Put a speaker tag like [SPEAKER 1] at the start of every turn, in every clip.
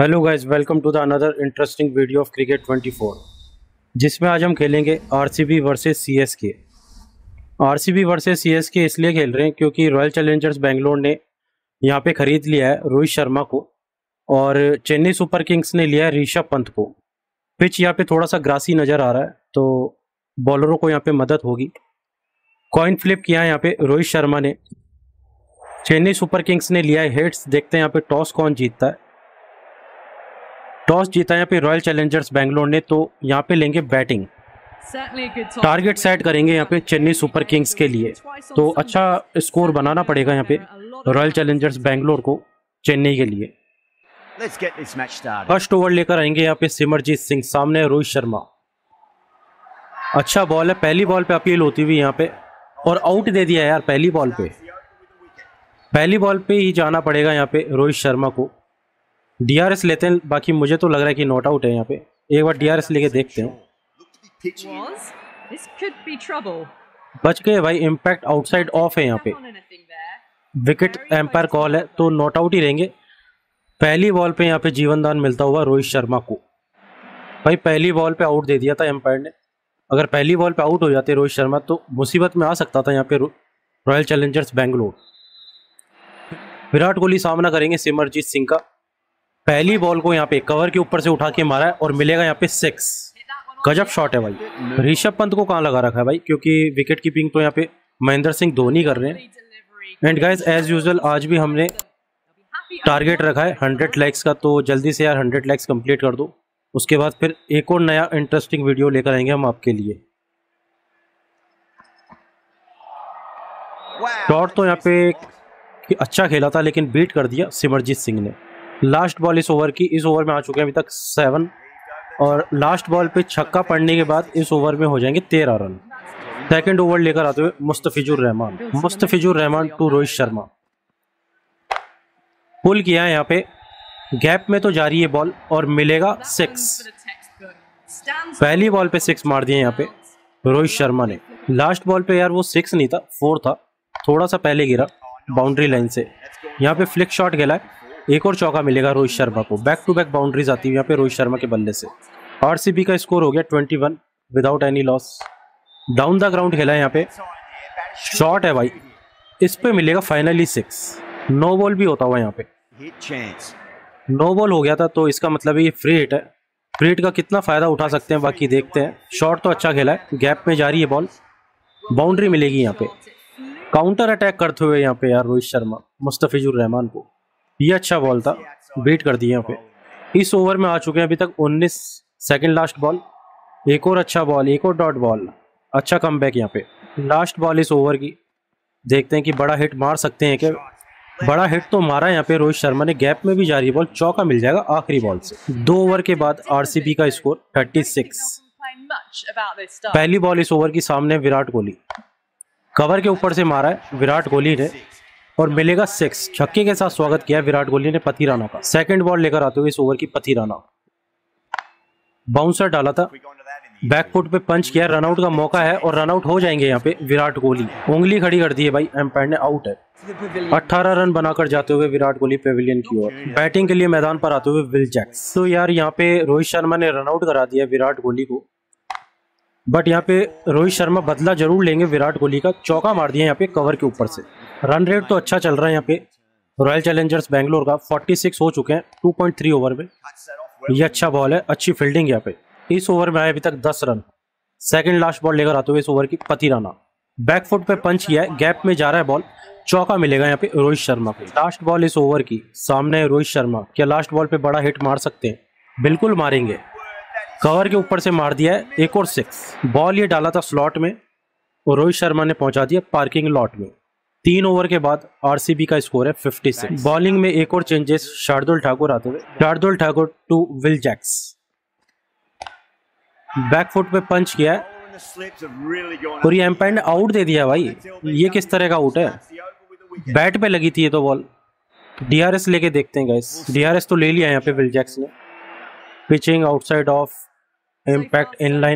[SPEAKER 1] Hello guys, welcome to the another interesting video of cricket 24, जिसमें आज हम खेलेंगे RCB versus CSK. RCB versus CSK इसलिए खेल रहे हैं क्योंकि रॉयल चैलेंजर्स बेंगलोर ने यहाँ पे खरीद लिया है रोहित शर्मा को और चेन्नई सुपर किंग्स ने लिया है ऋषभ पंत को। पिच यहाँ पे थोड़ा सा ग्रासी नज़र आ रहा है तो बॉलरों को यहाँ पे मदद होगी। कॉइन फ्लिप किया है यहाँ पे रोहित शर्मा ने। चेन्नई सुपर किंग्स ने लिया है हिट्स। देखते हैं यहाँ पे टॉस कौन जीतता है। टॉस जीता यहाँ पे रॉयल चैलेंजर्स बेंगलोर ने, तो यहाँ पे लेंगे बैटिंग। टारगेट सेट करेंगे यहाँ पे चेन्नई सुपर किंग्स के लिए, तो अच्छा स्कोर बनाना पड़ेगा यहाँ पे रॉयल चैलेंजर्स बेंगलोर को चेन्नई के लिए। फर्स्ट ओवर लेकर आएंगे यहाँ पे सिमरजीत सिंह, सामने रोहित शर्मा। अच्छा बॉल है, पहली बॉल पे अपील होती हुई यहाँ पे और आउट दे दिया यार। पहली बॉल पे ही जाना पड़ेगा यहाँ पे रोहित शर्मा को। डीआरएस लेते हैं, बाकी मुझे तो लग रहा है कि नॉट आउट है यहाँ पे। एक बार डीआरएस लेके देखते हैं। बच गए भाई, इम्पैक्ट आउटसाइड ऑफ है यहाँ पे। विकेट एम्पायर कॉल है तो नॉट आउट ही रहेंगे। पहली बॉल पे यहाँ पे जीवन दान मिलता हुआ रोहित शर्मा को। भाई पहली बॉल पे आउट दे दिया था एम्पायर ने। अगर पहली बॉल पे आउट हो जाते रोहित शर्मा तो मुसीबत में आ सकता था यहाँ पे रॉयल चैलेंजर्स बेंगलोर। विराट कोहली सामना करेंगे सिमरजीत सिंह का। पहली बॉल को यहाँ पे कवर के ऊपर से उठा के मारा है और मिलेगा यहाँ पे 6। गजब शॉट है भाई। ऋषभ पंत को कहाँ लगा रखा है भाई, क्योंकि विकेट कीपिंग तो यहाँ पे महेंद्र सिंह धोनी कर रहे हैं। एंड गाइस एज यूजुअल आज भी हमने टारगेट रखा है 100 लाइक्स का, तो जल्दी से यार 100 लाइक्स कंप्लीट कर दो। उसके बाद फिर एक और नया इंटरेस्टिंग वीडियो लेकर आएंगे हम आपके लिए। शॉट तो यहाँ पे अच्छा खेला था लेकिन बीट कर दिया सिमरजीत सिंह ने। लास्ट बॉल इस ओवर की। इस ओवर में आ चुके हैं अभी तक 7 और लास्ट बॉल पे छक्का पड़ने के बाद इस ओवर में हो जाएंगे 13 रन। सेकंड ओवर लेकर आते हुए मुस्तफिजुर रहमान टू रोहित शर्मा। पुल किया है यहाँ पे, गैप में तो जा रही है बॉल और मिलेगा 6। पहली बॉल पे 6 मार दिए यहाँ पे रोहित शर्मा ने। लास्ट बॉल पे यार वो 6 नहीं था, 4 था, थोड़ा सा पहले गिरा बाउंड्री लाइन से। यहाँ पे फ्लिक शॉट खेला है, एक और चौका मिलेगा रोहित शर्मा को। बैक टू बैक बाउंड्रीज आती है यहाँ पे रोहित शर्मा के बल्ले से। आरसीबी का स्कोर हो गया 21 without any loss. Down the ground खेला है यहाँ पे। शॉट है भाई, इस पे मिलेगा फाइनली 6। नो बॉल भी होता हुआ यहाँ पे। नो बॉल हो गया था तो इसका मतलब है ये फ्री हिट है। फ्री हिट का कितना फायदा उठा सकते हैं बाकी देखते हैं। शॉट तो अच्छा खेला है, गैप में जा रही है बॉल, बाउंड्री मिलेगी यहाँ पे। काउंटर अटैक करते हुए यहाँ पे यार रोहित शर्मा मुस्तफिजुर रहमान को। ये अच्छा बॉल था, बीट कर दिया यहाँ पे। इस ओवर में आ चुके हैं अभी तक 19। सेकंड लास्ट बॉल, एक और अच्छा बॉल, एक और डॉट बॉल। अच्छा कमबैक यहाँ पे। लास्ट बॉल इस ओवर की, देखते हैं कि बड़ा हिट मार सकते हैं क्या। बड़ा हिट तो मारा यहाँ पे रोहित शर्मा ने, गैप में भी जा रही है बॉल, चौका मिल जाएगा आखिरी बॉल से। 2 ओवर के बाद आरसीबी का स्कोर 36। पहली बॉल इस ओवर की, सामने विराट कोहली। कवर के ऊपर से मारा है विराट कोहली ने और मिलेगा 6। छक्के के साथ स्वागत किया विराट कोहली ने पति राणा का। सेकंड बॉल लेकर आते हुए इस ओवर की पति राणा। बाउंसर डाला था, बैकफुट पे पंच किया, रनआउट का मौका है और रनआउट हो जाएंगे यहाँ पे विराट कोहली। उंगली खड़ी कर दी है भाई एम्पायर ने, आउट है। 18 रन बनाकर जाते हुए विराट कोहली पेविलियन की ओर। बैटिंग के लिए मैदान पर आते हुए विल जैक्स। तो यार यहाँ पे रोहित शर्मा ने रनआउट करा दिया विराट कोहली को, बट यहाँ पे रोहित शर्मा बदला जरूर लेंगे विराट कोहली का। चौका मार दिया यहाँ पे कवर के ऊपर से। रन रेट तो अच्छा चल रहा है यहाँ पे रॉयल चैलेंजर्स बेंगलोर का। 46 हो चुके हैं 2.3 ओवर में। ये अच्छा बॉल है, अच्छी फील्डिंग यहाँ पे। इस ओवर में आए अभी तक 10 रन। सेकंड लास्ट बॉल लेकर आते हुए इस ओवर की पति राणा। बैकफुट पे पंच किया है, गैप में जा रहा है बॉल, चौका मिलेगा यहाँ पे रोहित शर्मा को। लास्ट बॉल इस ओवर की, सामने रोहित शर्मा। क्या लास्ट बॉल पे बड़ा हिट मार सकते हैं? बिल्कुल मारेंगे। कवर के ऊपर से मार दिया है, एक और 6। बॉल ये डाला था स्लॉट में और रोहित शर्मा ने पहुंचा दिया पार्किंग लॉट में। 3 ओवर के बाद आरसीबी का स्कोर है 56। बॉलिंग में एक और चेंजेस, शार्दुल ठाकुर आते हुए। Shardul Thakur to Will Jacks. Back foot पे पंच किया है और ये एम्पायर ने आउट दे दिया भाई। ये किस तरह का आउट है? बैट पे लगी थी ये तो बॉल। डीआरएस लेके देखते हैं गाइस। डीआरएस तो ले लिया यहाँ पे विल जैक्स ने। Pitching outside off, impact in line,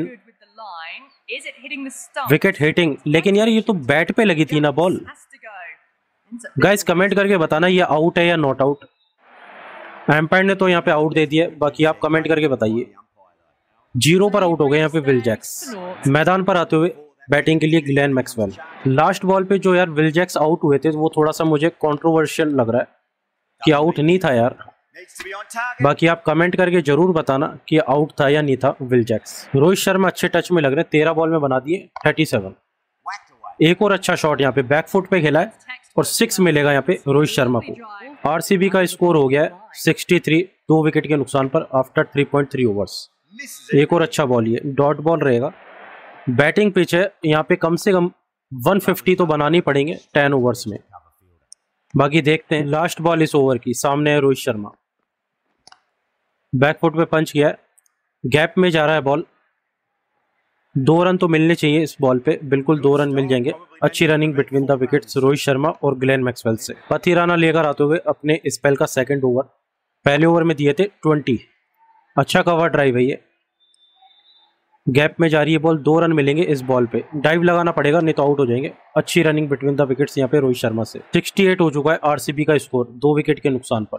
[SPEAKER 1] wicket hitting. लेकिन यार ये तो बैट पे लगी थी ना बॉल। गाइस कमेंट करके बताना ये आउट है या नॉट आउट। एम्पायर ने तो यहाँ पे आउट दे दिया, बाकी आप कमेंट करके बताइए। 0 पर आउट हो गए यहाँ पे विल जैक्स। मैदान पर आते हुए बैटिंग के लिए ग्लेन मैक्सवेल। लास्ट बॉल पे जो यार विल जैक्स आउट हुए थे वो थोड़ा सा मुझे कंट्रोवर्शियल लग रहा है कि आउट नहीं था यार। बाकी आप कमेंट करके जरूर बताना कि आउट था या नहीं था विल जैक्स। रोहित शर्मा अच्छे टच में लग रहे हैं, 13 बॉल में बना दिए 37। एक और अच्छा शॉट यहाँ पे बैक फुट पे खेला है और 6 मिलेगा यहाँ पे रोहित शर्मा को। आरसीबी का स्कोर हो गया है 63, 2 विकेट के नुकसान पर आफ्टर 3.3 ओवर्स। एक और अच्छा बॉल, ये डॉट बॉल रहेगा। बैटिंग पिच है यहाँ पे, कम से कम 150 तो बनानी पड़ेंगे 10 ओवर्स में। बाकी देखते हैं। लास्ट बॉल इस ओवर की, सामने है रोहित शर्मा, बैक फुट पे पंच किया है, गैप में जा रहा है बॉल। 2 रन तो मिलने चाहिए इस बॉल पे, बिल्कुल 2 रन मिल जाएंगे। अच्छी running between the wickets Rohit Sharma और ग्लेन मैक्सवेल से। पथिराना लेकर आते हुए अपने स्पेल का सेकंड ओवर, पहले ओवर में दिए थे 20। अच्छा कवर ड्राइव है ये, गैप में जा रही है बॉल, 2 रन मिलेंगे इस बॉल पे। डाइव लगाना पड़ेगा नहीं तो आउट हो जाएंगे। अच्छी रनिंग बिटवीन द विकेट्स यहाँ पे रोहित शर्मा से। 68 हो चुका है आरसीबी का स्कोर, 2 विकेट के नुकसान पर।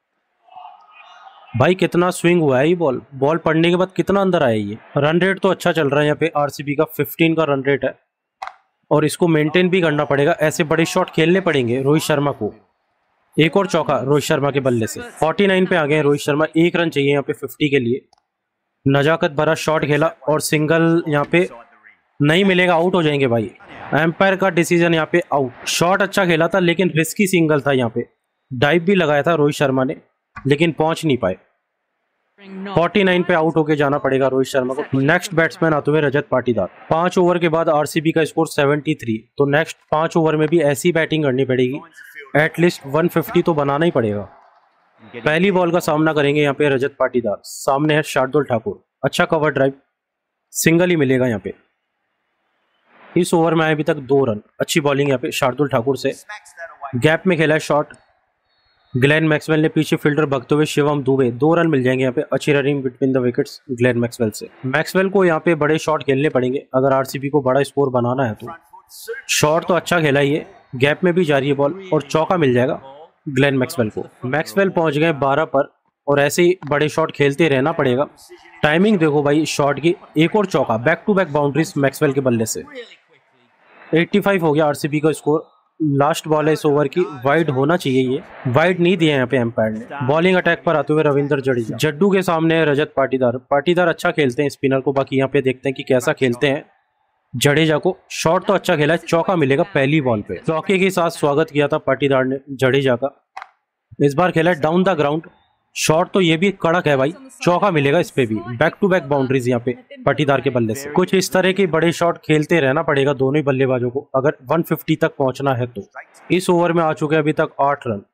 [SPEAKER 1] भाई कितना स्विंग हुआ है ये बॉल पड़ने के बाद कितना अंदर आया ये। रन रेट तो अच्छा चल रहा है यहाँ पे आरसीबी का, 15 का रन रेट है और इसको मेंटेन भी करना पड़ेगा। ऐसे बड़े शॉट खेलने पड़ेंगे रोहित शर्मा को। एक और चौका रोहित शर्मा के बल्ले से। 49 पे आ गए रोहित शर्मा, 1 रन चाहिए यहाँ पे 50 के लिए। नजाकत भरा शॉट खेला और सिंगल यहाँ पे नहीं मिलेगा, आउट हो जाएंगे भाई। एम्पायर का डिसीजन यहाँ पे आउट। शॉट अच्छा खेला था लेकिन रिस्की सिंगल था यहाँ पे। डाइव भी लगाया था रोहित शर्मा ने लेकिन पहुंच नहीं पाए। 49 पे आउट होके जाना पड़ेगा रोहित शर्मा को। नेक्स्ट बैट्समैन आते हुए रजत पाटीदार। 5 ओवर के बाद आरसीबी का स्कोर 73, तो नेक्स्ट 5 ओवर में भी ऐसी बैटिंग करनी पड़ेगी, एटलीस्ट 150 तो बनाना ही पड़ेगा। पहली बॉल का सामना करेंगे यहाँ पे रजत पाटीदार, सामने है शार्दुल ठाकुर। अच्छा कवर ड्राइव, सिंगल ही मिलेगा यहाँ पे। इस ओवर में आए अभी तक 2 रन। अच्छी बॉलिंग यहाँ पे शार्दुल ठाकुर से। गैप में खेला है शॉट, ग्लेन मैक्सवेल ने पीछे फील्डर भगते हुए शिवम दुबे, 2 रन मिल जाएंगे यहाँ पे। अच्छी running between the wickets Glenn Maxwell से। मैक्सवेल को यहाँ पे बड़े शॉट खेलने पड़ेंगे अगर आरसीबी को बड़ा स्कोर बनाना है तो। शॉट तो अच्छा खेला ही है, गैप में भी जा रही है बॉल और चौका मिल जाएगा ग्लेन मैक्सवेल को। मैक्सवेल पहुंच गए 12 पर और ऐसे ही बड़े शॉट खेलते रहना पड़ेगा। टाइमिंग देखो भाई शॉट की। एक और चौका, back to back boundaries Maxwell के बल्ले से। 85 हो गया आरसीबी का स्कोर। लास्ट बॉल है इस ओवर की, वाइड होना चाहिए, ये वाइड नहीं दिया यहाँ पे एम्पायर ने। बॉलिंग अटैक पर आते हुए रविंद्र जडेजा। जड्डू के सामने है रजत पाटीदार। पाटीदार अच्छा खेलते हैं स्पिनर को, बाकी यहाँ पे देखते हैं कि कैसा खेलते हैं जडेजा को। शॉट तो अच्छा खेला है, चौका मिलेगा पहली बॉल पे। चौके के साथ स्वागत किया था पाटीदार ने जडेजा का। इस बार खेला है डाउन द ग्राउंड। शॉट तो ये भी कड़क है भाई, चौका मिलेगा इस पे भी। बैक टू बैक बाउंड्रीज यहाँ पे पाटीदार के बल्ले से। कुछ इस तरह के बड़े शॉट खेलते रहना पड़ेगा दोनों ही बल्लेबाजों को अगर 150 तक पहुंचना है तो। इस ओवर में आ चुके हैं अभी तक 8 रन।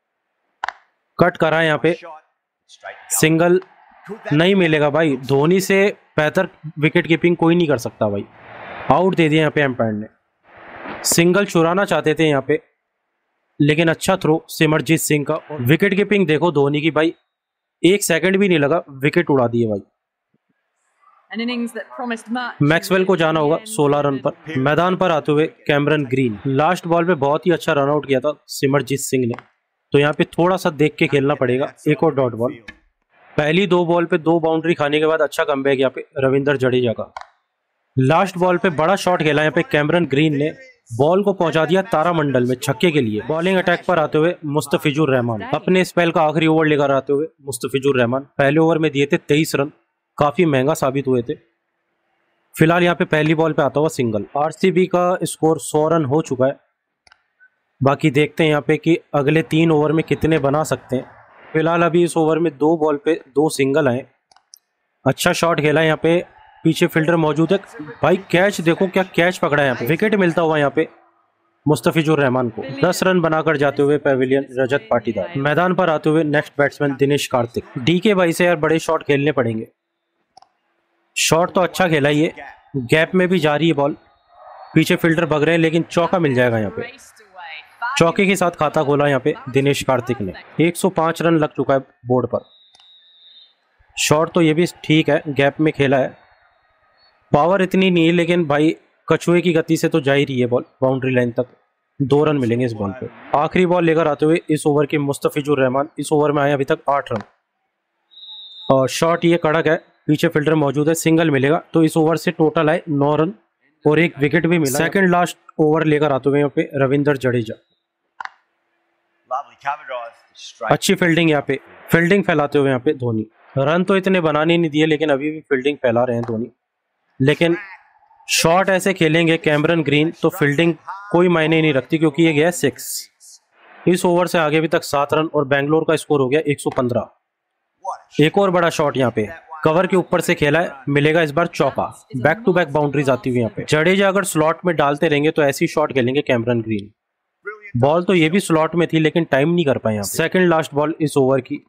[SPEAKER 1] कट करा है यहाँ पे, सिंगल नहीं मिलेगा भाई। धोनी से बेहतर विकेट कीपिंग कोई नहीं कर सकता भाई। आउट दे दिया यहाँ पे एम्पायर ने। सिंगल चुराना चाहते थे यहाँ पे लेकिन अच्छा थ्रो सिमरजीत सिंह का। विकेट कीपिंग देखो धोनी की भाई, 1 सेकंड भी नहीं लगा, विकेट उड़ा दिए भाई। मैक्सवेल को जाना होगा 16 रन पर। मैदान पर आते हुए कैमरन ग्रीन। लास्ट बॉल पे बहुत ही अच्छा रन आउट किया था सिमरजीत सिंह ने, तो यहाँ पे थोड़ा सा देख के खेलना पड़ेगा। एक और डॉट बॉल। पहली 2 बॉल पे 2 बाउंड्री खाने के बाद अच्छा कमबैक यहाँ पे रविंद्र जडेजा का। लास्ट बॉल पे बड़ा शॉट खेला यहाँ पे कैमरन ग्रीन ने, बॉल को पहुंचा दिया तारामंडल में छक्के के लिए। बॉलिंग अटैक पर आते हुए मुस्तफिजुर रहमान। अपने स्पेल का आखिरी ओवर लेकर आते हुए मुस्तफिजुर रहमान पहले ओवर में दिए थे 23 रन, काफी महंगा साबित हुए थे। फिलहाल यहाँ पे पहली बॉल पे आता हुआ सिंगल। आरसीबी का स्कोर 100 रन हो चुका है। बाकी देखते हैं यहाँ पे कि अगले 3 ओवर में कितने बना सकते हैं। फिलहाल अभी इस ओवर में 2 बॉल पे 2 सिंगल आए। अच्छा शॉट खेला यहाँ पे, पीछे फील्डर मौजूद है भाई। कैच देखो, क्या कैच पकड़ा है यहाँ पे। विकेट मिलता हुआ यहाँ पे मुस्तफिजुर रहमान को। 10 रन बनाकर जाते हुए पेविलियन रजत पाटीदार। मैदान पर आते हुए next batsman Dinesh Karthik. DK भाई से यार बड़े शॉट खेलने पड़ेंगे। शॉट तो अच्छा खेला ये, गैप में भी जा रही है बॉल, पीछे फील्डर भग रहे हैं लेकिन चौका मिल जाएगा यहाँ पे। चौके के साथ खाता खोला यहाँ पे दिनेश कार्तिक ने। 105 रन लग चुका है बोर्ड पर। शॉट तो ये भी ठीक है, गैप में खेला है। पावर इतनी नहीं है लेकिन भाई कछुए की गति से तो जा ही रही है बॉल बाउंड्री लाइन तक। 2 रन मिलेंगे इस बॉल पे। आखिरी बॉल लेकर आते हुए इस ओवर के मुस्तफिजुर रहमान इस ओवर में आए अभी तक 8 रन और शॉट ये कड़क है, पीछे फील्डर मौजूद है, सिंगल मिलेगा तो इस ओवर से टोटल आए 9 रन और 1 विकेट भी मिला। सेकंड लास्ट ओवर लेकर आते हुए यहाँ पे रविंद्र जडेजा, अच्छी फील्डिंग यहाँ पे, फील्डिंग फैलाते हुए यहाँ पे धोनी। रन तो इतने बनाने नहीं दिए लेकिन अभी भी फील्डिंग फैला रहे हैं धोनी, लेकिन शॉट ऐसे खेलेंगे कैमरन ग्रीन तो फील्डिंग कोई मायने नहीं रखती क्योंकि ये गया 6। इस ओवर से आगे अभी तक 7 रन और बेंगलोर का स्कोर हो गया 115। एक और बड़ा शॉट यहाँ पे कवर के ऊपर से खेला है, मिलेगा इस बार चौका। बैक टू बैक बाउंड्रीज आती हुई यहाँ पे। जडेजा अगर स्लॉट में डालते रहेंगे तो ऐसी शॉट खेलेंगे कैमरन ग्रीन। बॉल तो ये भी स्लॉट में थी लेकिन टाइम नहीं कर पाए यहाँ पे। सेकंड लास्ट बॉल इस ओवर की,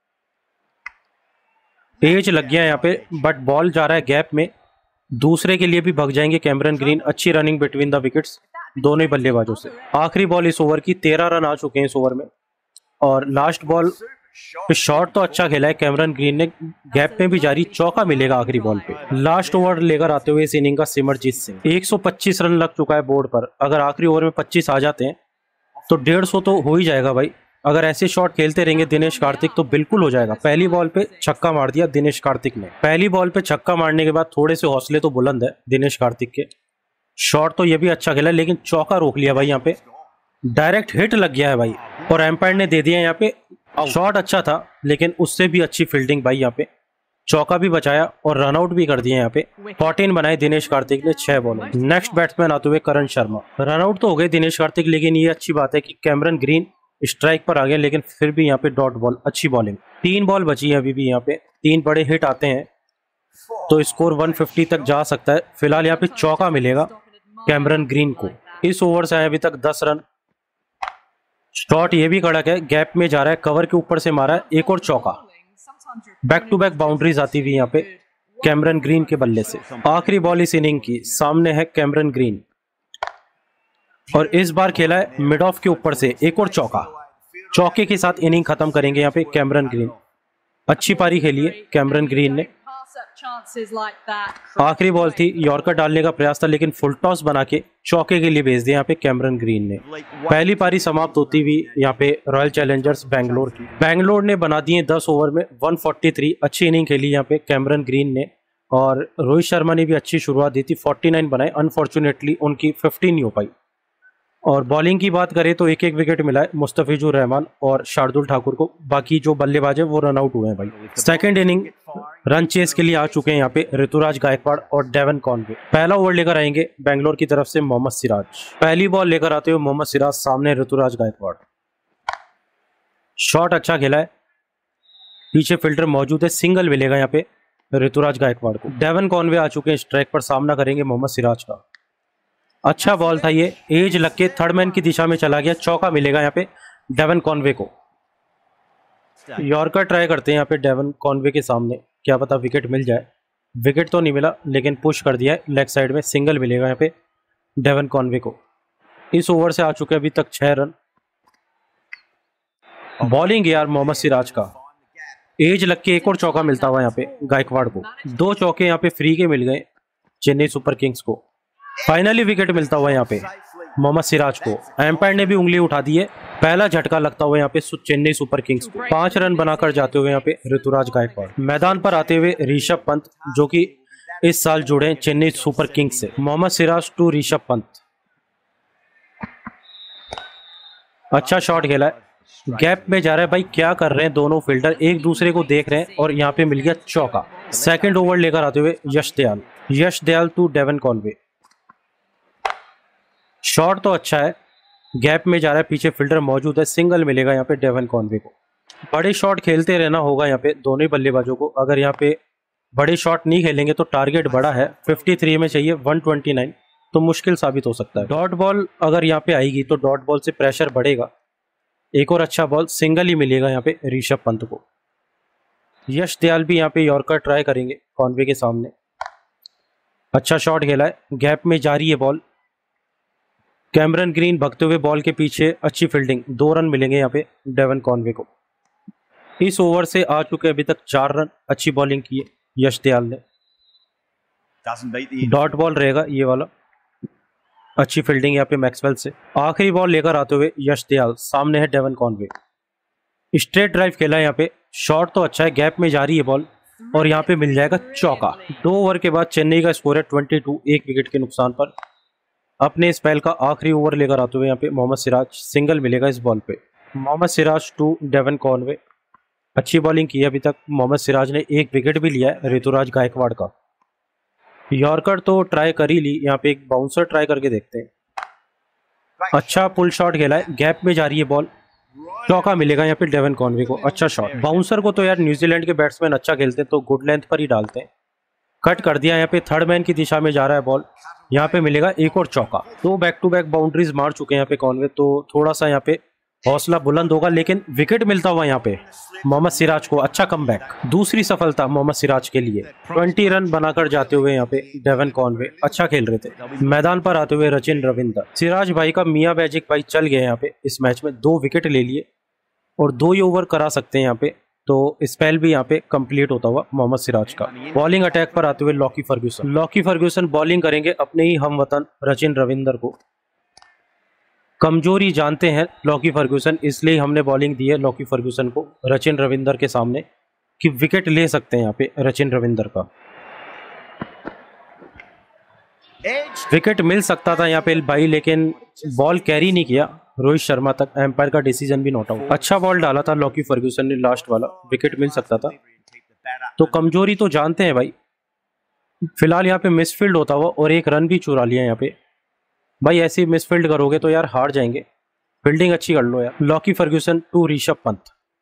[SPEAKER 1] एज लग गया यहाँ पे बट बॉल जा रहा है गैप में, दूसरे के लिए भी भग जाएंगे कैमरन ग्रीन। अच्छी रनिंग बिटवीन द विकेट्स दोनों ही बल्लेबाजों से। आखिरी बॉल इस ओवर की, 13 रन आ चुके हैं इस ओवर में और लास्ट बॉल पे शॉट तो अच्छा खेला है कैमरन ग्रीन ने, गैप में भी जारी, चौका मिलेगा आखिरी बॉल पे। लास्ट ओवर लेकर आते हुए इस इनिंग का सिमरजीत सिंह, 125 रन लग चुका है बोर्ड पर। अगर आखिरी ओवर में 25 आ जाते हैं तो 150 तो हो ही जाएगा भाई। अगर ऐसे शॉट खेलते रहेंगे दिनेश कार्तिक तो बिल्कुल हो जाएगा। पहली बॉल पे छक्का मार दिया दिनेश कार्तिक ने। पहली बॉल पे छक्का मारने के बाद थोड़े से हौसले तो बुलंद है दिनेश कार्तिक के। शॉट तो ये भी अच्छा खेला लेकिन चौका रोक लिया भाई यहाँ पे, डायरेक्ट हिट लग गया है भाई और एम्पायर ने दे दिया यहाँ पे। शॉट अच्छा था लेकिन उससे भी अच्छी फील्डिंग भाई यहाँ पे, चौका भी बचाया और रन आउट भी कर दिया यहाँ पे। 14 बनाए दिनेश कार्तिक ने 6 बॉल। नेक्स्ट बैट्समैन आते हुए करण शर्मा। रन आउट तो हो गए दिनेश कार्तिक लेकिन ये अच्छी बात है कि कैमरन ग्रीन स्ट्राइक पर आ गए लेकिन फिर भी यहाँ पे डॉट बॉल, अच्छी बॉलिंग। 3 बॉल बची है अभी भी यहाँ पे, 3 बड़े हिट आते हैं तो स्कोर 150 तक जा सकता है। फिलहाल यहाँ पे चौका मिलेगा कैमरन ग्रीन को। इस ओवर से आए अभी तक 10 रन। शॉट ये भी कड़क है, गैप में जा रहा है, कवर के ऊपर से मारा है, एक और चौका। बैक टू बैक बाउंड्रीज आती हुई यहाँ पे कैमरन ग्रीन के बल्ले से। आखिरी बॉल इस इनिंग की, सामने है कैमरन ग्रीन और इस बार खेला है मिड ऑफ के ऊपर से, एक और चौका। चौके के साथ इनिंग खत्म करेंगे यहाँ पे कैमरन ग्रीन। अच्छी पारी खेली है कैमरन ग्रीन ने। आखिरी बॉल थी, यॉर्कर डालने का प्रयास था लेकिन फुल टॉस बना के चौके के लिए भेज दिया यहाँ पे कैमरन ग्रीन ने। पहली पारी समाप्त होती हुई यहाँ पे रॉयल चैलेंजर्स बैंगलोर की। बैंगलोर ने बना दिए 10 ओवर में 143। अच्छी इनिंग खेली यहाँ पे कैमरन ग्रीन ने और रोहित शर्मा ने भी अच्छी शुरुआत दी थी, 49 बनाए। अनफॉर्चुनेटली उनकी 15 नहीं हो पाई। और बॉलिंग की बात करें तो एक एक विकेट मिला है मुस्तफिजुर रहमान और शार्दुल ठाकुर को। बाकी जो बल्लेबाज है वो रन आउट हुए हैं भाई। सेकंड इनिंग रन चेस के लिए आ चुके हैं यहाँ पे ऋतुराज गायकवाड़ और डेवन कॉनवे। पहला ओवर लेकर आएंगे बेंगलोर की तरफ से मोहम्मद सिराज। पहली बॉल लेकर आते हुए मोहम्मद सिराज, सामने ऋतुराज गायकवाड़। शॉट अच्छा खेला है, पीछे फील्डर मौजूद है, सिंगल मिलेगा यहाँ पे ऋतुराज गायकवाड़ को। डेवन कॉनवे आ चुके हैं स्ट्राइक पर, सामना करेंगे मोहम्मद सिराज का। अच्छा बॉल था ये, एज लग के थर्ड मैन की दिशा में चला गया, चौका मिलेगा यहाँ पे डेवन कॉनवे को। यॉर्कर ट्राई करते हैं यहाँ पे डेवन कॉनवे के सामने, क्या पता विकेट मिल जाए। विकेट तो नहीं मिला लेकिन पुश कर दिया है लेग साइड में, सिंगल मिलेगा यहाँ पे डेवन कॉनवे को। इस ओवर से आ चुके अभी तक 6 रन। बॉलिंग यार मोहम्मद सिराज का, एज लग के एक और चौका मिलता हुआ यहाँ पे गायकवाड़ को। 2 चौके यहाँ पे फ्री के मिल गए चेन्नई सुपर किंग्स को। फाइनली विकेट मिलता हुआ यहाँ पे मोहम्मद सिराज को। एम्पायर ने भी उंगली उठा दी है, पहला झटका लगता हुआ यहाँ पे चेन्नई सुपर किंग्स को। 5 रन बनाकर जाते हुए यहाँ पे ऋतुराज गायकवाड़। मैदान पर आते हुए ऋषभ पंत जो कि इस साल जुड़े चेन्नई सुपर किंग्स से। मोहम्मद सिराज टू ऋषभ पंत। अच्छा शॉट खेला है, गैप में जा रहा है भाई, क्या कर रहे हैं दोनों फील्डर, एक दूसरे को देख रहे हैं और यहाँ पे मिल गया चौका। सेकंड ओवर लेकर आते हुए Yash Dayal to Devon Conway. Shot तो अच्छा है, गैप में जा रहा है, पीछे फील्डर मौजूद है, सिंगल मिलेगा यहाँ पे डेवन कॉनवे को। बड़े शॉट खेलते रहना होगा यहाँ पे दोनों ही बल्लेबाजों को। अगर यहाँ पे बड़े शॉट नहीं खेलेंगे तो टारगेट बड़ा है, 53 में चाहिए 129, तो मुश्किल साबित हो सकता है। डॉट बॉल अगर यहाँ पे आएगी तो डॉट बॉल से प्रेशर बढ़ेगा। एक और अच्छा बॉल, सिंगल ही मिलेगा यहाँ पे ऋषभ पंत को। यश दयाल भी यहाँ पे यॉर्कर ट्राई करेंगे कॉनवे के सामने। अच्छा शॉट खेला है, गैप में जारी है बॉल। कैमरन ग्रीन भगते हुए बॉल के पीछे, अच्छी फील्डिंग, 2 रन मिलेंगे यहाँ पे डेवन कॉनवे को। इस ओवर से आ चुके अभी तक 4 रन। अच्छी बॉलिंग की है यश दयाल ने। डॉट बॉल रहेगा ये वाला। अच्छी फील्डिंग यहाँ पे मैक्सवेल से। आखिरी बॉल लेकर आते हुए यश दयाल, सामने है डेवन कॉनवे। स्ट्रेट ड्राइव खेला यहाँ पे, शॉट तो अच्छा है, गैप में जा रही है बॉल और यहाँ पे मिल जाएगा चौका। 2 ओवर के बाद चेन्नई का स्कोर है 22, 1 विकेट के नुकसान पर। अपने स्पेल का आखिरी ओवर लेकर आते हुए यहाँ पे मोहम्मद सिराज, सिंगल मिलेगा इस बॉल पे। Mohammed Siraj to Devon Conway. अच्छी बॉलिंग की है अभी तक मोहम्मद सिराज ने, 1 विकेट भी लिया है ऋतुराज गायकवाड़ का। यॉर्कर तो ट्राई कर ही ली, यहाँ पे एक बाउंसर ट्राई करके देखते हैं। अच्छा पुल शॉट खेला है, गैप में जा रही है बॉल, चौका मिलेगा यहाँ पे डेवन कॉनवे को। अच्छा शॉट। बाउंसर को तो यार न्यूजीलैंड के बैट्समैन अच्छा खेलते हैं तो गुड लेंथ पर ही डालते हैं। कट कर दिया यहाँ पे, थर्ड मैन की दिशा में जा रहा है बॉल, यहाँ पे मिलेगा एक और चौका। 2 बैक टू बैक बाउंड्रीज मार चुके हैं यहाँ पे कॉनवे, तो थोड़ा सा यहाँ पे हौसला बुलंद होगा, लेकिन विकेट मिलता हुआ यहाँ पे मोहम्मद सिराज को। अच्छा कमबैक, दूसरी सफलता मोहम्मद सिराज के लिए। 20 रन बनाकर जाते हुए यहाँ पे डेवन कॉनवे अच्छा खेल रहे थे। मैदान पर आते हुए रचिन रविंदर। सिराज भाई का मियां मैजिक भाई चल गए यहाँ पे, इस मैच में 2 विकेट ले लिए और 2 ही ओवर करा सकते हैं यहाँ पे, तो स्पेल भी यहाँ पे कंप्लीट होता हुआ मोहम्मद सिराज का। बॉलिंग अटैक पर आते हुए Lockie Ferguson. Lockie Ferguson bowling करेंगे अपने ही हमवतन रचिन रविंदर को। कमजोरी जानते हैं लॉकी फर्ग्यूसन, इसलिए हमने बॉलिंग दी है लॉकी फर्ग्यूसन को रचिन रविंदर के सामने कि विकेट ले सकते हैं यहाँ पे रचिन रविंदर का। विकेट मिल सकता था यहाँ पे भाई, लेकिन बॉल कैरी नहीं किया रोहित शर्मा तक, एम्पायर का डिसीजन भी नॉट आउट। अच्छा बॉल डाला था लॉकी फर्ग्यूसन ने, लास्ट वाला विकेट मिल सकता था, तो कमजोरी तो जानते हैं भाई। फिलहाल यहाँ पे मिसफील्ड होता हुआ और 1 रन भी चुरा लिया यहाँ पे। भाई ऐसे मिसफील्ड करोगे तो यार हार जाएंगे, फील्डिंग अच्छी कर लो यार। Lockie Ferguson to Rishabh Pant.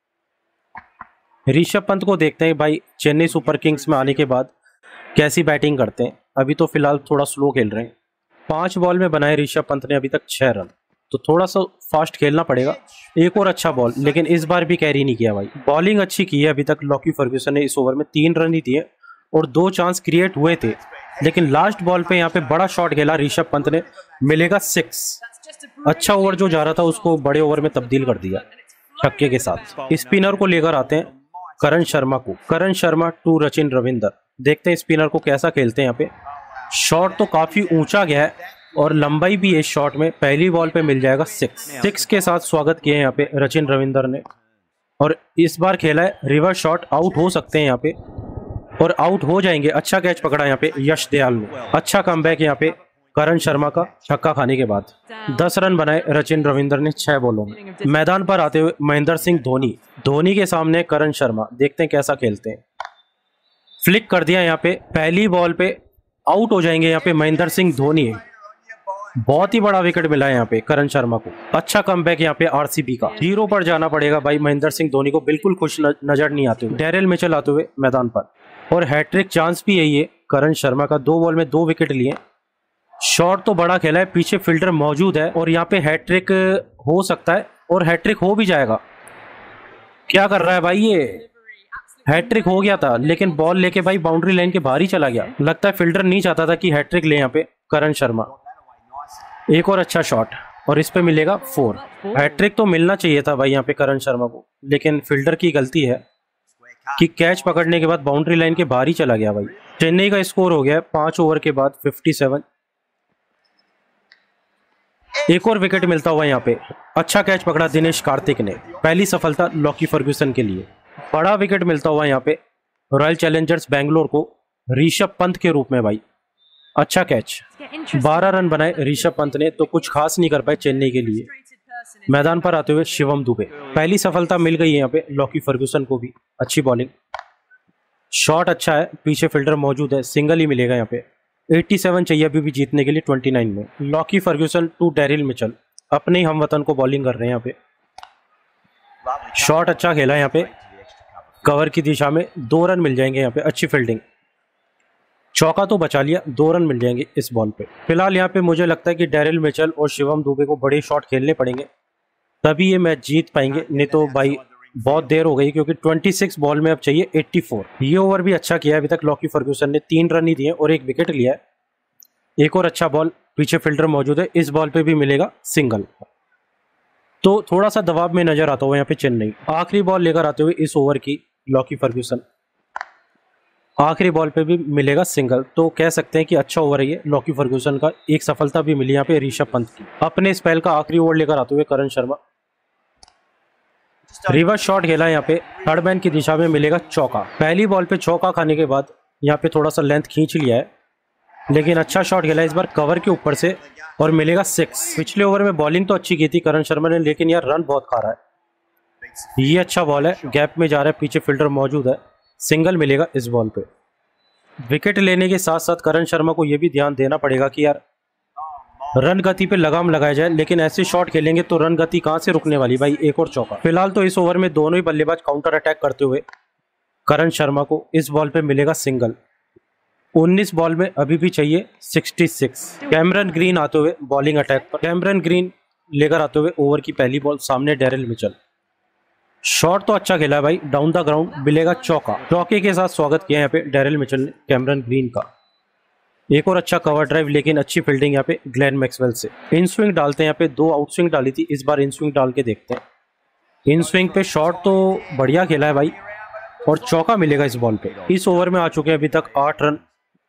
[SPEAKER 1] Rishabh Pant को देखते हैं भाई चेन्नई सुपर किंग्स में आने के बाद कैसी बैटिंग करते हैं। अभी तो फिलहाल थोड़ा स्लो खेल रहे हैं। 5 बॉल में बनाए ऋषभ पंत ने अभी तक 6 रन, तो थोड़ा सा फास्ट खेलना पड़ेगा। एक और अच्छा बॉल, लेकिन इस बार भी कैरी नहीं किया भाई। बॉलिंग अच्छी की है अभी तक लॉकी फर्ग्यूसन ने, इस ओवर में 3 रन ही दिए और 2 चांस क्रिएट हुए थे, लेकिन लास्ट बॉल पे यहाँ पे बड़ा शॉट खेला ऋषभ पंत ने, मिलेगा 6। अच्छा ओवर जो जा रहा था उसको बड़े ओवर में तब्दील कर दिया छक्के के साथ। स्पिनर को लेकर आते हैं करण शर्मा को। करण शर्मा टू रचिन रविंदर। देखते हैं स्पिनर को कैसा खेलते हैं यहाँ पे। शॉट तो काफी ऊंचा गया है और लंबाई भी है इस शॉट में। पहली बॉल पे मिल जाएगा 6 के साथ स्वागत किए यहाँ पे रचिन रविंदर ने, और इस बार खेला है रिवर्स शॉट। आउट हो सकते हैं यहाँ पे और आउट हो जाएंगे। अच्छा कैच पकड़ा यहाँ पे यश दयाल ने। अच्छा कमबैक यहाँ पे करण शर्मा का छक्का खाने के बाद। 10 रन बनाए रचिन रविंदर ने 6 बॉलों में। मैदान पर आते हुए महेंद्र सिंह धोनी। धोनी के सामने करण शर्मा, देखते हैं कैसा खेलते हैं। फ्लिक कर दिया यहाँ पे, पहली बॉल पे आउट हो जाएंगे यहाँ पे महेंद्र सिंह धोनी। बहुत ही बड़ा विकेट मिला है यहाँ पे करण शर्मा को। अच्छा कमबैक यहाँ पे आरसीबी का। 0 पर जाना पड़ेगा भाई महेंद्र सिंह धोनी को, बिल्कुल खुश नजर नहीं आते हुए। डेरिल मिचेल आते हुए मैदान पर, और हैट्रिक चांस भी यही है करण शर्मा का। 2 बॉल में 2 विकेट लिए। शॉट तो बड़ा खेला है, पीछे फील्डर मौजूद है और यहाँ पे हैट्रिक हो सकता है और हैट्रिक हो भी जाएगा। क्या कर रहा है भाई ये, हैट्रिक हो गया था लेकिन बॉल लेके भाई बाउंड्री लाइन के बाहर ही चला गया। लगता है फील्डर नहीं चाहता था कि हैट्रिक ले यहाँ पे करण शर्मा। एक और अच्छा शॉट और इस पे मिलेगा 4। हैट्रिक तो मिलना चाहिए था भाई यहाँ पे करण शर्मा को, लेकिन फील्डर की गलती है कि कैच पकड़ने के बाद बाउंड्री लाइन के बाहर ही चला गया भाई। चेन्नई का स्कोर हो गया 5 ओवर के बाद 57। एक और विकेट मिलता हुआ यहाँ पे। अच्छा कैच पकड़ा दिनेश कार्तिक ने। पहली सफलता लॉकी फर्ग्यूसन के लिए। बड़ा विकेट मिलता हुआ यहाँ पे रॉयल चैलेंजर्स बैंगलोर को ऋषभ पंत के रूप में भाई। अच्छा कैच। 12 रन बनाए ऋषभ पंत ने, तो कुछ खास नहीं कर पाए चेन्नई के लिए। मैदान पर आते हुए शिवम दुबे। पहली सफलता मिल गई है यहाँ पे लॉकी फर्ग्यूसन को भी। अच्छी बॉलिंग, शॉट अच्छा है, पीछे फील्डर मौजूद है, सिंगल ही मिलेगा यहाँ पे। 87 चाहिए अभी भी जीतने के लिए 29 में। Lockie Ferguson to Daryl Mitchell, अपने ही हमवतन को बॉलिंग कर रहे हैं यहाँ पे। शॉट अच्छा खेला यहाँ पे, कवर की दिशा में। 2 रन मिल जाएंगे यहाँ पे। अच्छी फील्डिंग, चौका तो बचा लिया, 2 रन मिल जाएंगे इस बॉल पे। फिलहाल यहाँ पे मुझे लगता है कि डेरिल मिचेल और शिवम दुबे को बड़े शॉट खेलने पड़ेंगे, तभी ये मैच जीत पाएंगे। नहीं तो भाई बहुत देर हो गई, क्योंकि 26 बॉल में अब चाहिए 84। ये ओवर भी अच्छा किया अभी तक लॉकी फर्ग्यूसन ने। 3 रन ही दिए और 1 विकेट लिया है। एक और अच्छा बॉल, पीछे फील्डर मौजूद है, इस बॉल पे भी मिलेगा सिंगल। तो थोड़ा सा दबाव में नजर आता हुआ यहाँ पे चेन्नई। आखिरी बॉल लेकर आते हुए इस ओवर की लॉकी फर्ग्यूसन। आखिरी बॉल पे भी मिलेगा सिंगल। तो कह सकते हैं कि अच्छा ओवर है ये लॉकी फर्ग्यूसन का। एक सफलता भी मिली यहाँ पे ऋषभ पंत की। अपने स्पेल का आखिरी ओवर लेकर आते हुए करण शर्मा, रिवर्स शॉट खेला यहाँ पे, थर्ड मैन की दिशा में मिलेगा चौका। पहली बॉल पे चौका खाने के बाद यहाँ पे थोड़ा सा लेंथ खींच लिया है, लेकिन अच्छा शॉट खेला इस बार कवर के ऊपर से और मिलेगा 6। पिछले ओवर में बॉलिंग तो अच्छी की थी करण शर्मा ने, लेकिन यार रन बहुत खा रहा है। ये अच्छा बॉल है, गैप में जा रहा है, पीछे फील्डर मौजूद है, सिंगल मिलेगा इस बॉल पे। विकेट लेने के साथ साथ करण शर्मा को यह भी ध्यान देना पड़ेगा कि यार रन गति पे लगाम लगाया जाए, लेकिन ऐसे शॉट खेलेंगे तो रन गति कहां से रुकने वाली भाई। एक और चौका। फिलहाल तो इस ओवर में दोनों ही बल्लेबाज काउंटर अटैक करते हुए करण शर्मा को इस बॉल पे मिलेगा सिंगल। 19 बॉल में अभी भी चाहिए 66। कैमरन ग्रीन आते हुए बॉलिंग अटैक पर। कैमरन ग्रीन लेकर आते हुए ओवर की पहली बॉल, सामने डेरिल मिचेल। शॉट तो अच्छा खेला है भाई, डाउन द ग्राउंड, मिलेगा चौका। चौके के साथ स्वागत किया यहाँ पे डेरिल मिचेल ने कैमरन ग्रीन का। एक और अच्छा कवर ड्राइव, लेकिन अच्छी फील्डिंग यहाँ पे ग्लेन मैक्सवेल से। इन स्विंग डालते हैं यहाँ पे, 2 आउट स्विंग डाली थी, इस बार इन स्विंग डाल के देखते हैं। इन स्विंग पे शॉट तो बढ़िया खेला है भाई और चौका मिलेगा इस बॉल पे। इस ओवर में आ चुके हैं अभी तक 8 रन।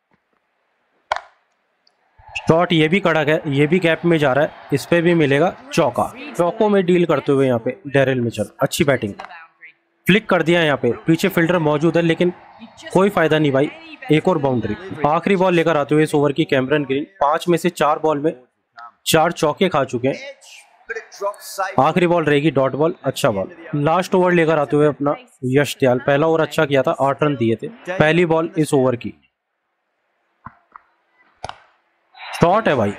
[SPEAKER 1] शॉट ये भी कड़क है, ये भी गैप में जा रहा है, इस पे भी मिलेगा चौका। चौकों में डील करते हुए यहाँ पे डेरिल मिचेल, अच्छी बैटिंग, फ्लिक कर दिया यहाँ पे, पीछे फील्डर मौजूद है लेकिन कोई फायदा नहीं भाई। एक और बाउंड्री। आखिरी बॉल लेकर आते हुए इस ओवर की कैमरन ग्रीन, 5 में से 4 बॉल में 4 चौके खा चुके हैं। आखिरी बॉल रहेगी डॉट बॉल, अच्छा बॉल। लास्ट ओवर लेकर आते हुए अपना यश दयाल, पहला ओवर अच्छा किया था, 8 रन दिए थे। पहली बॉल इस ओवर की, शॉट है भाई,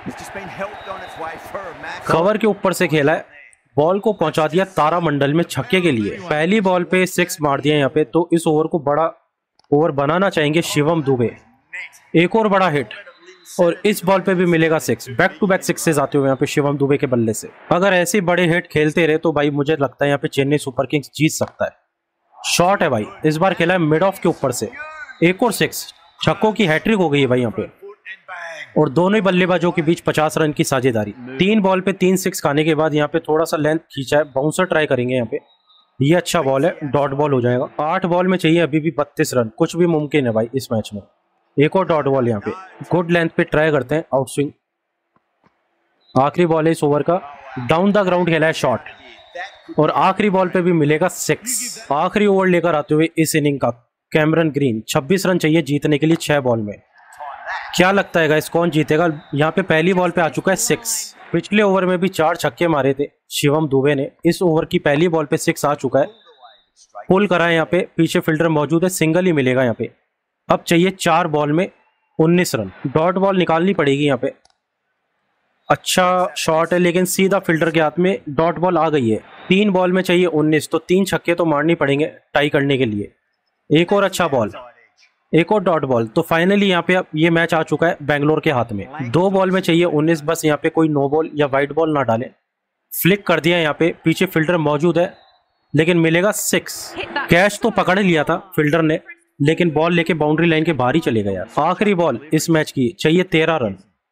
[SPEAKER 1] कवर के ऊपर से खेला है, बॉल को पहुंचा दिया तारामंडल में छक्के के लिए। पहली बॉल पे 6 मार दिया यहाँ पे, तो इस ओवर को बड़ा ओवर बनाना चाहेंगे शिवम दुबे। एक और बड़ा हिट और इस बॉल पे भी मिलेगा 6। बैक टू बैक 6 आते हुए यहाँ पे शिवम दुबे के बल्ले से। अगर ऐसे बड़े हिट खेलते रहे तो भाई मुझे लगता है यहाँ पे चेन्नई सुपर किंग्स जीत सकता है। शॉट है भाई, इस बार खेला है मिड ऑफ के ऊपर से, एक और 6। छक्कों की हैट्रिक हो गई है भाई यहाँ पे, और दोनों ही बल्लेबाजों के बीच 50 रन की साझेदारी। 3 बॉल पे 3 6 खाने के बाद यहाँ पे थोड़ा सा लेंथ खींचा है, बाउंसर ट्राई करेंगे यहाँ पे, ये अच्छा बॉल है, डॉट बॉल हो जाएगा। 8 बॉल में चाहिए अभी भी 32 रन, कुछ भी मुमकिन है भाई इस मैच में। एक और डॉट बॉल यहाँ पे, गुड लेंथ पे ट्राई करते हैं आउट स्विंग। आखिरी बॉल है इस ओवर का, डाउन द ग्राउंड खेला है शॉट और आखिरी बॉल पे भी मिलेगा 6। आखिरी ओवर लेकर आते हुए इस इनिंग का कैमरन ग्रीन, 26 रन चाहिए जीतने के लिए 6 बॉल में। क्या लगता है गाइस कौन जीतेगा? यहाँ पे पहली बॉल पे आ चुका है 6। पिछले ओवर में भी 4 छक्के मारे थे शिवम दुबे ने, इस ओवर की पहली बॉल पे 6 आ चुका है। पुल करा है यहाँ पे, पीछे फील्डर मौजूद है, सिंगल ही मिलेगा यहाँ पे। अब चाहिए 4 बॉल में 19 रन, डॉट बॉल निकालनी पड़ेगी यहाँ पे। अच्छा शॉट है लेकिन सीधा फील्डर के हाथ में, डॉट बॉल आ गई है। 3 बॉल में चाहिए 19, तो 3 छक्के तो मारनी पड़ेंगे टाई करने के लिए। एक और अच्छा बॉल, एक और डॉट बॉल, तो फाइनली यहाँ पे अब ये मैच आ चुका है बेंगलोर के हाथ में। 2 बॉल में चाहिए 19, बस यहाँ पे कोई नो बॉल या वाइट बॉल ना डाले। फ्लिक कर दिया यहाँ पे, पीछे फील्डर मौजूद है लेकिन मिलेगा 6। कैच तो पकड़ लिया था फील्डर ने, लेकिन बॉल लेके बाउंड्री लाइन के बाहर ही चले गया। आखिरी बॉल इस मैच की, चाहिए 13 रन।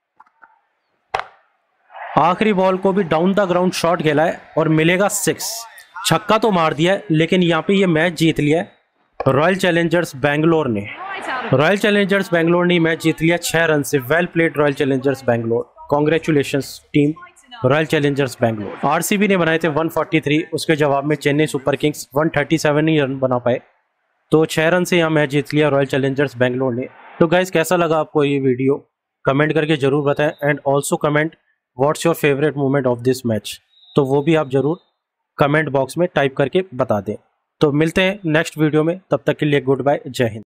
[SPEAKER 1] आखिरी बॉल को भी डाउन द ग्राउंड शॉट खेला है और मिलेगा 6। छक्का तो मार दिया है लेकिन यहाँ पे ये मैच जीत लिया है रॉयल चैलेंजर्स बेंगलोर ने। रॉयल चैलेंजर्स बेंगलोर ने मैच जीत लिया 6 रन से। Well played royal Challengers Bangalore, congratulations team royal Challengers Bangalore. RCB ने बनाए थे 143, उसके जवाब में चेन्नई सुपर किंग्स 137 ही रन बना पाए, तो 6 रन से यहाँ मैच जीत लिया रॉयल चैलेंजर्स बेंगलोर ने। तो गाइस कैसा लगा आपको ये वीडियो, कमेंट करके जरूर बताएं, and also comment what's your favourite moment of this match, तो वो भी आप जरूर कमेंट बॉक्स में टाइप करके बता दें। तो मिलते हैं नेक्स्ट वीडियो में, तब तक के लिए गुड बाय, जय हिंद।